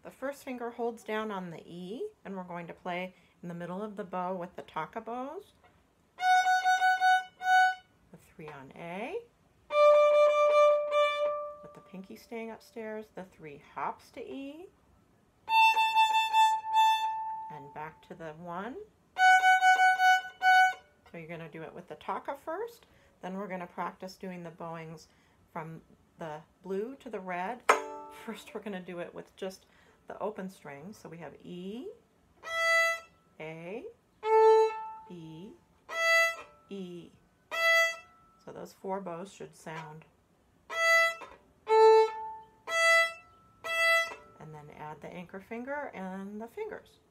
The first finger holds down on the E, and we're going to play in the middle of the bow with the taka bows. The 3 on A. With the pinky staying upstairs, the 3 hops to E. And back to the 1. So you're going to do it with the taka first, then we're going to practice doing the bowings from the blue to the red. First we're going to do it with just the open strings. So we have E, A, E, E. So those 4 bows should sound. And then add the anchor finger and the fingers.